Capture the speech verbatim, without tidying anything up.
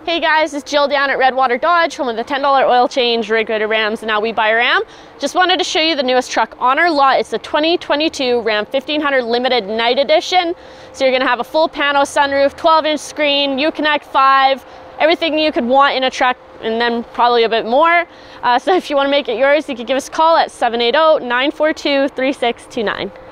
Hey guys, it's Jill down at Redwater Dodge, home of the ten dollar oil change, rig rated Rams, and now we buy a Ram. Just wanted to show you the newest truck on our lot. It's the twenty twenty-two Ram fifteen hundred Limited Night Edition. So you're gonna have a full panel sunroof, twelve inch screen, Uconnect five, everything you could want in a truck, and then probably a bit more. Uh, so if you wanna make it yours, you can give us a call at seven eight zero, nine four two, three six two nine.